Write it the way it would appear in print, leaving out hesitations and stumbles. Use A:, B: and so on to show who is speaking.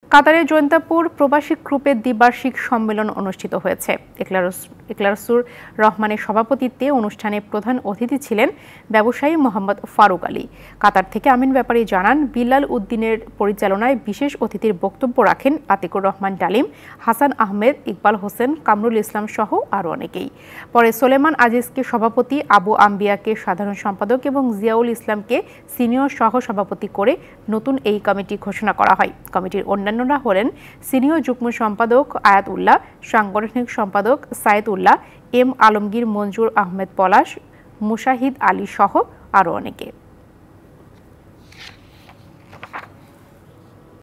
A: কাতারের জৈন্তাপুর প্রবাসী গ্রুপের দ্বিবার্ষিক সম্মেলন অনুষ্ঠিত হয়েছে। ইখলাসুর রহমানের সভাপতিত্বে অনুষ্ঠানে প্রধান অতিথি ছিলেন ব্যবসায়ী মোহাম্মদ ফারুক আলী। কাতার থেকে আমিন ব্যাপারী জানান, বিলাল উদ্দিনের পরিচালনায় বিশেষ অতিথির বক্তব্য রাখেন আতিকুর রহমান ডালিম, হাসান আহমেদ, ইকবাল হোসেন, কামরুল ইসলাম সহ আরও অনেকেই। পরে সোলেমান আজিজকে সভাপতি, আবু আম্বিয়াকে সাধারণ সম্পাদক এবং জিয়াউল ইসলামকে সিনিয়র সহ সভাপতি করে নতুন এই কমিটি ঘোষণা করা হয়। কমিটির অন্যান্যরা হলেন সিনিয়র যুগ্ম সম্পাদক আয়াত উল্লাহ, সাংগঠনিক সম্পাদক সায়েদ উল্লাহ, এম আলমগীর, মঞ্জুর আহমেদ পলাশ, মুশাহিদ আলী সহ আরও অনেকে।